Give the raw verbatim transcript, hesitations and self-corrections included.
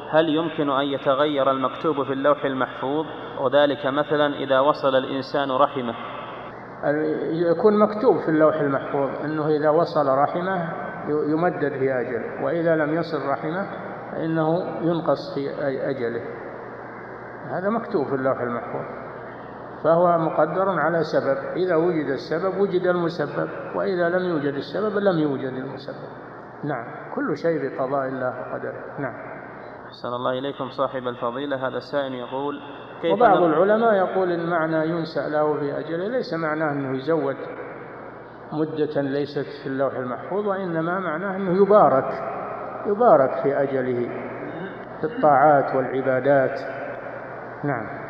هل يمكن أن يتغير المكتوب في اللوح المحفوظ، وذلك مثلا إذا وصل الإنسان رحمه؟ يكون مكتوب في اللوح المحفوظ أنه إذا وصل رحمه يمدد في أجله، وإذا لم يصل رحمه فإنه ينقص في أجله. هذا مكتوب في اللوح المحفوظ، فهو مقدر على سبب. إذا وجد السبب وجد المسبب، وإذا لم يوجد السبب لم يوجد المسبب. نعم، كل شيء بقضاء الله وقدره. نعم. أحسن الله إليكم صاحب الفضيلة. هذا السائل يقول كيف وبعض العلماء يقول المعنى ينسأ له في أجله، ليس معناه أنه يزود مدة ليست في اللوح المحفوظ، وإنما معناه أنه يبارك يبارك في أجله في الطاعات والعبادات. نعم.